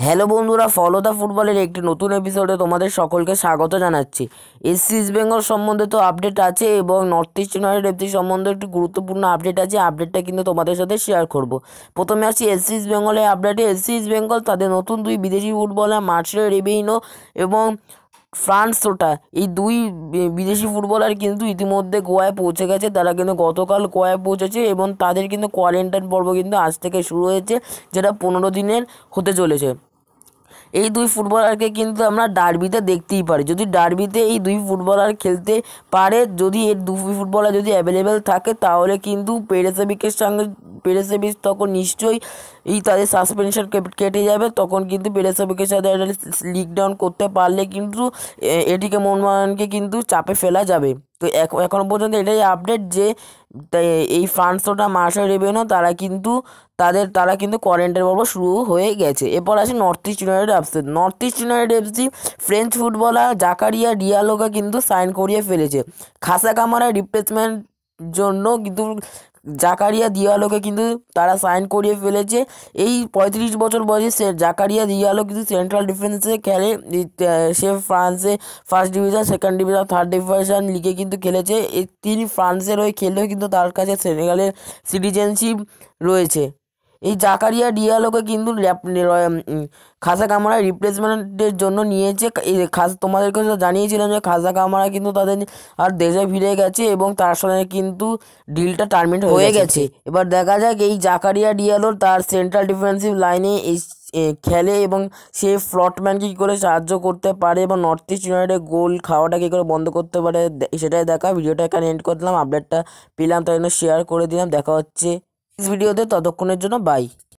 Hello বন্ধুরা, follow the ফুটবলের একটি নতুন এপিসোডে তোমাদের সকলকে স্বাগত জানাচ্ছি। ইস্ট বেঙ্গল সম্বন্ধে তো আপডেট আছে এবং নর্থ ইস্ট ইউনাইটেড এফসি সম্বন্ধে একটি গুরুত্বপূর্ণ আপডেট আছে। আপডেটটা কিন্তু তোমাদের সাথে শেয়ার করব। প্রথমে আসছি ইস্ট বেঙ্গলের আপডেটে। ইস্ট বেঙ্গল তাদের নতুন দুই বিদেশি ফুটবলার মার্সেলো রেবেইনো এবং ফ্রান্স সোটা, এই দুই বিদেশি ফুটবলার কিন্তু ইতিমধ্যে গোয়ায় পৌঁছে গেছে। তারা কিন্তু গতকাল গোয়ায় পৌঁছেছে এবং তাদের কিন্তু কোয়ারেন্টাইন পর্ব কিন্তু আজ থেকে শুরু হয়েছে, যেটা 15 দিনের হতে চলেছে। এই দুই ফুটবলারকে কিন্তু আমরা ডার্বিতে দেখতেই পারি। যদি ডার্বিতে এই দুই ফুটবলার খেলতে পারে, যদি এর দুই ফুটবলার যদি অ্যাভেলেবেল থাকে, তাহলে কিন্তু পেরেসেভিচ তখন নিশ্চয়ই তাদের সাসপেনশন কেটে যাবে। তখন কিন্তু পেরেসেভিচের সাথে লিগ ডাউন করতে পারলে কিন্তু এটিকে মোহনবাগানকে কিন্তু চাপে ফেলা যাবে। তো এখনো পর্যন্ত এটাই আপডেট যে এই ফ্রান্সোটা মার্সেলো রেবেইনো তারা কিন্তু কোয়ারেন্টাইন পর্ব শুরু হয়ে গেছে। এরপর আসে North East United FC. North East United FC French footballer Zakaria ডিয়ালোকে কিন্তু সাইন করিয়ে ফেলেছে। খাসা কামারার রিপ্লেসমেন্ট জন্য কিন্তু জাকারিয়া দিয়ালোকে কিন্তু তারা সাইন করিয়ে ফেলেছে। এই 35 বছর বয়সী জাকারিয়া দিয়ালো কিন্তু সেন্ট্রাল ডিফেন্সে খেলে। সে ফ্রান্সে first division, second division, third division লিগে কিন্তু খেলেছে। তিনি ফ্রান্সের হয়ে খেললেও কিন্তু তার কাছে সেনেগালের সিটিজেনশিপ রয়েছে। এই জাকারিয়া ডিয়ালোকে কিন্তু খাসা কামারা রিপ্লেসমেন্টের জন্য নিয়েছে। তোমাদেরকে তো জানিয়েছিলাম যে খাসা কামারা কিন্তু তাদের আর দেশে ফিরে গেছে এবং তার সঙ্গে কিন্তু ডিলটা টার্মিনেট হয়ে গেছে। এবার দেখা যাক এই জাকারিয়া ডিয়ালো তার সেন্ট্রাল ডিফেন্সিভ লাইনে খেলে এবং সে ফ্লটম্যানকে কী করে সাহায্য করতে পারে এবং নর্থ ইস্ট ইউনাইটেড গোল খাওয়াটা কী করে বন্ধ করতে পারে, সেটাই দেখা। ভিডিওটা এখানে এন্ড করলাম। আপডেটটা পেলাম তাই জন্য শেয়ার করে দিলাম। দেখা হচ্ছে নেক্সট ভিডিওতে, ততক্ষণের জন্য বাই।